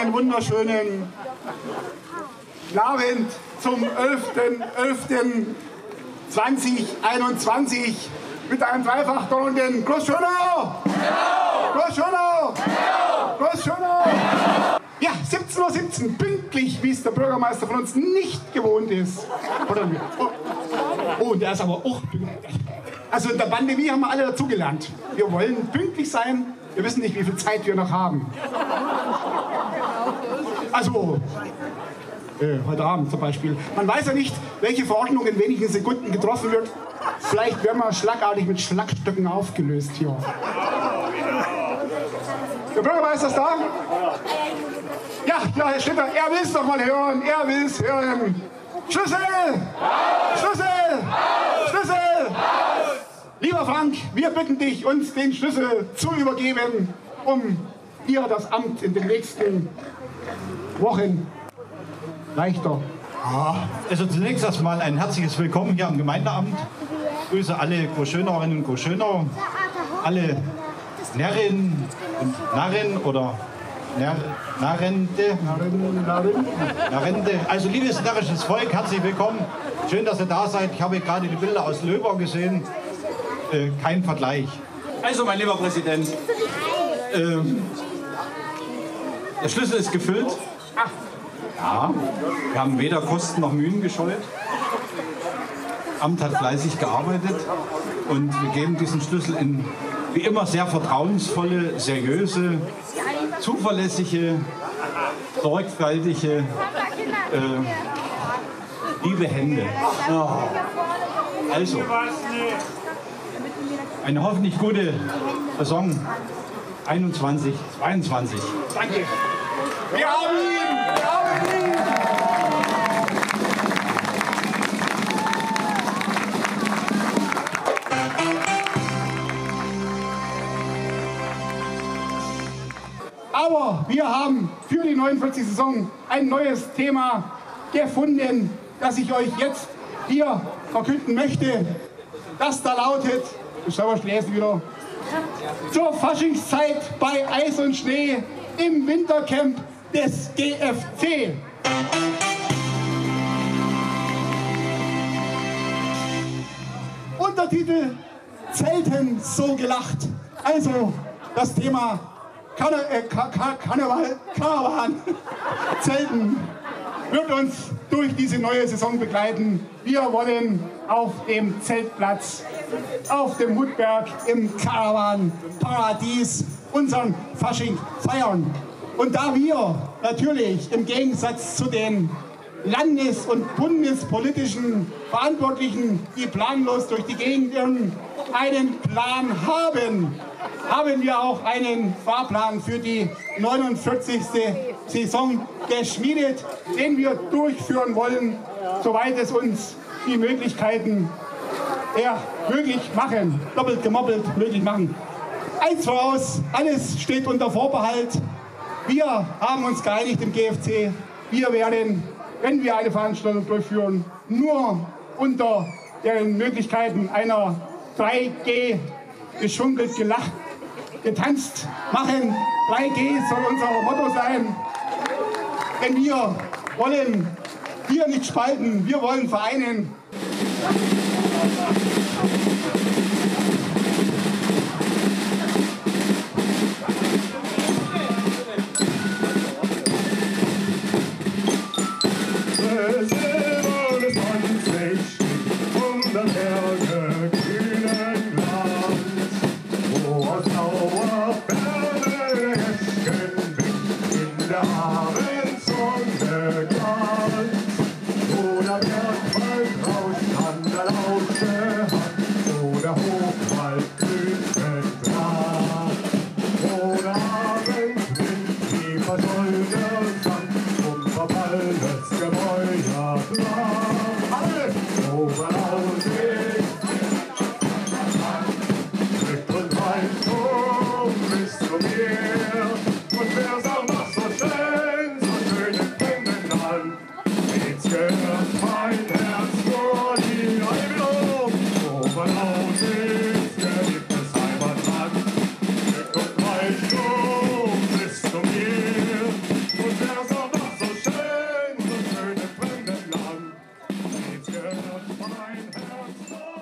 einen wunderschönen Abend zum 11.11.2021 mit einem dreifach-donnernden Groß Schönau! Groß Schönau! Groß Schönau! Ja, 17:17 Uhr, pünktlich, wie es der Bürgermeister von uns nicht gewohnt ist. Oh, der ist aber auch pünktlich. Also in der Pandemie haben wir alle dazugelernt. Wir wollen pünktlich sein, wir wissen nicht, wie viel Zeit wir noch haben. Also, heute Abend zum Beispiel. Man weiß ja nicht, welche Verordnung in wenigen Sekunden getroffen wird. Vielleicht werden wir schlagartig mit Schlagstöcken aufgelöst hier. Der Bürgermeister ist da? Ja, Herr Schlitter, er will es doch mal hören. Er will es hören. Schlüssel! Schlüssel! Schlüssel! Lieber Frank, wir bitten dich, uns den Schlüssel zu übergeben, um hier das Amt in den nächsten Wochen leichter. Also zunächst erstmal ein herzliches Willkommen hier am Gemeindeamt. Ich grüße alle Großschönauerinnen und Großschönauer, alle Närrinnen und Narren oder Narrente. Also liebes närrisches Volk, herzlich willkommen. Schön, dass ihr da seid. Ich habe gerade die Bilder aus Löber gesehen. Kein Vergleich. Also mein lieber Präsident, der Schlüssel ist gefüllt. Ja, wir haben weder Kosten noch Mühen gescheut. Amt hat fleißig gearbeitet und wir geben diesen Schlüssel in wie immer sehr vertrauensvolle, seriöse, zuverlässige, sorgfältige, liebe Hände. Also, eine hoffentlich gute Saison 21, 22. Danke. Wir haben ihn! Wir haben ihn! Aber wir haben für die 49. Saison ein neues Thema gefunden, das ich euch jetzt hier verkünden möchte. Das da lautet, ich soll mal lesen wieder, zur Faschingszeit bei Eis und Schnee im Wintercamp des GFC. Untertitel: Selten so gelacht. Also das Thema Karneval, Zelten wird uns durch diese neue Saison begleiten. Wir wollen auf dem Zeltplatz, auf dem Hutberg, im Karawan-Paradies unseren Fasching feiern. Und da wir natürlich im Gegensatz zu den landes- und bundespolitischen Verantwortlichen, die planlos durch die Gegend irren, einen Plan haben, haben wir auch einen Fahrplan für die 49. Saison geschmiedet, den wir durchführen wollen, soweit es uns die Möglichkeiten möglich machen, doppelt gemoppelt möglich machen. Eins voraus, alles steht unter Vorbehalt. Wir haben uns geeinigt im GFC, wir werden, wenn wir eine Veranstaltung durchführen, nur unter den Möglichkeiten einer 3G geschunkelt, gelacht, getanzt machen. 3G soll unser Motto sein, denn wir wollen hier nicht spalten, wir wollen vereinen. Mein Herz vor dir, ein Lob, oben aus ist mein Herz